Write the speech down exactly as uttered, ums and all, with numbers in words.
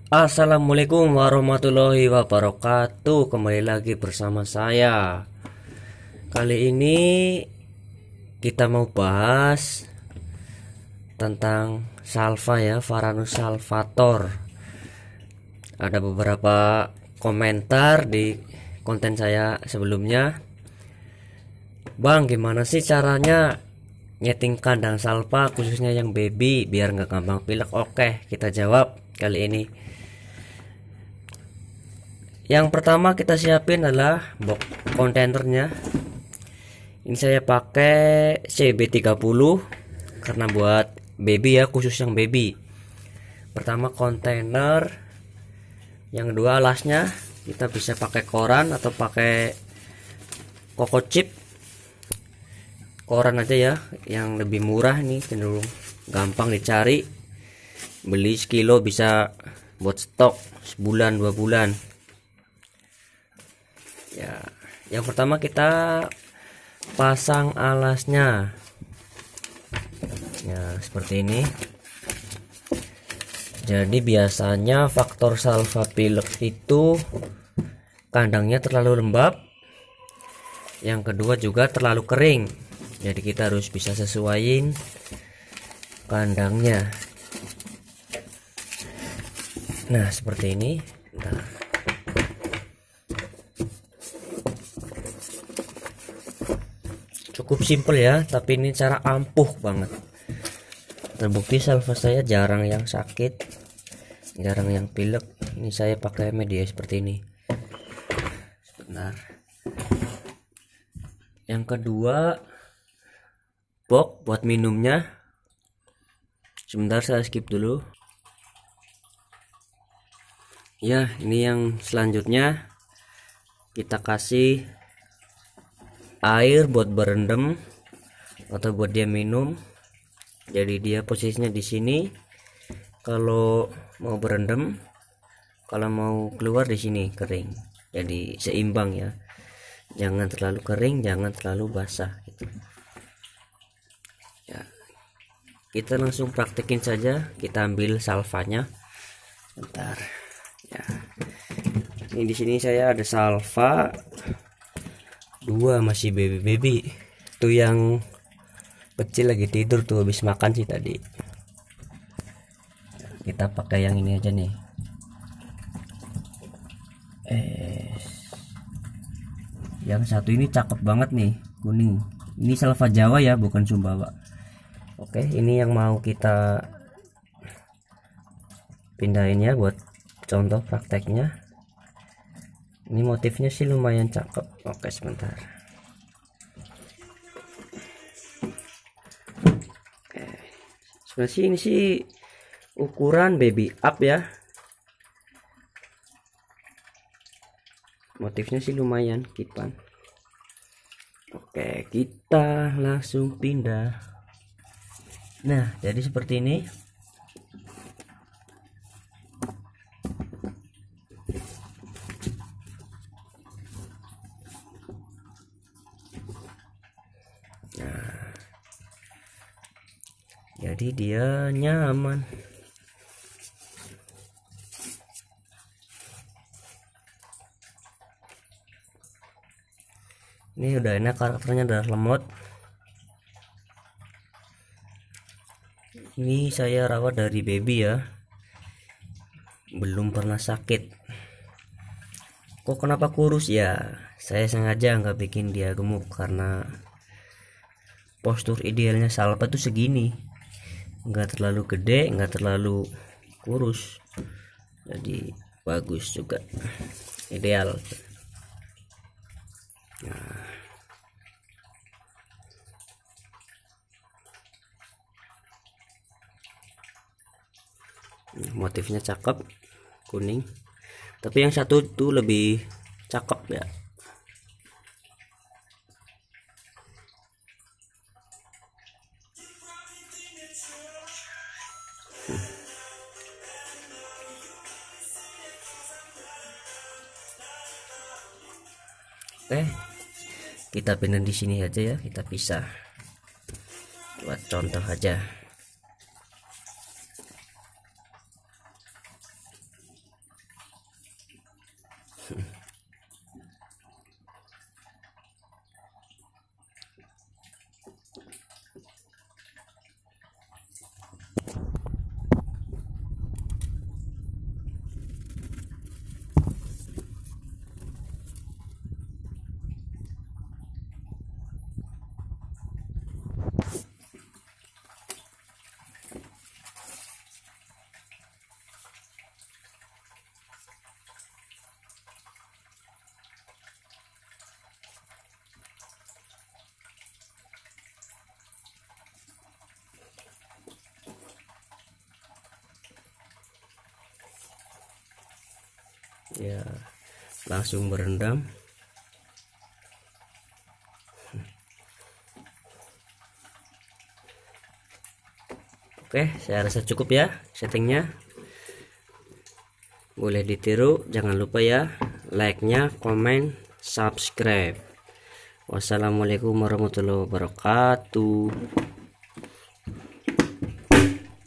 Assalamualaikum warahmatullahi wabarakatuh. Kembali lagi bersama saya. Kali ini kita mau bahas tentang salva ya, Varanus salvator. Ada beberapa komentar di konten saya sebelumnya. Bang, gimana sih caranya nyeting kandang salva khususnya yang baby biar nggak gampang pilek? Oke, kita jawab kali ini. Yang pertama kita siapin adalah box kontainernya. Ini saya pakai C B tiga puluh karena buat baby ya, khusus yang baby. Pertama kontainer, yang kedua alasnya. Kita bisa pakai koran atau pakai koko chip. Koran aja ya, yang lebih murah nih, cenderung gampang dicari. Beli sekilo bisa buat stok sebulan dua bulan. Ya, yang pertama kita pasang alasnya. Ya, seperti ini. Jadi biasanya faktor salva pilek itu kandangnya terlalu lembab. Yang kedua juga terlalu kering. Jadi kita harus bisa sesuaiin kandangnya. Nah, seperti ini. Nah, cukup simpel ya, tapi ini cara ampuh banget. Terbukti salva saya jarang yang sakit, jarang yang pilek. Ini saya pakai media seperti ini. Sebentar. Yang kedua, box buat minumnya. Sebentar, saya skip dulu. Ya, ini yang selanjutnya kita kasih air buat berendam atau buat dia minum. Jadi dia posisinya di sini kalau mau berendam, kalau mau keluar di sini kering. Jadi seimbang ya, jangan terlalu kering, jangan terlalu basah gitu. Ya, kita langsung praktekin saja. Kita ambil salvanya. Bentar ya, ini di sini saya ada salva dua, masih baby baby. Tuh yang kecil lagi tidur tuh, habis makan sih tadi. Kita pakai yang ini aja nih. Eh, yang satu ini cakep banget nih, kuning. Ini salva Jawa ya, bukan Sumbawa. Oke, ini yang mau kita pindahin ya buat contoh prakteknya. Ini motifnya sih lumayan cakep. Oke, sebentar. Oke, sebenarnya sih ini sih ukuran baby up ya. Motifnya sih lumayan kipan. Oke, kita langsung pindah. Nah, jadi seperti ini. Nah, jadi dia nyaman. Ini udah enak, karakternya udah lemot. Ini saya rawat dari baby ya, belum pernah sakit. Kok kenapa kurus ya? Saya sengaja nggak bikin dia gemuk karena postur idealnya salva tuh segini, nggak terlalu gede, nggak terlalu kurus, jadi bagus juga, ideal. Nah, motifnya cakep, kuning. Tapi yang satu tuh lebih cakep ya. Oke, kita pindah di sini aja ya, kita pisah buat contoh aja. ya langsung berendam. Oke, saya rasa cukup ya settingnya. Boleh ditiru, jangan lupa ya like-nya, komen, subscribe. Wassalamualaikum warahmatullahi wabarakatuh.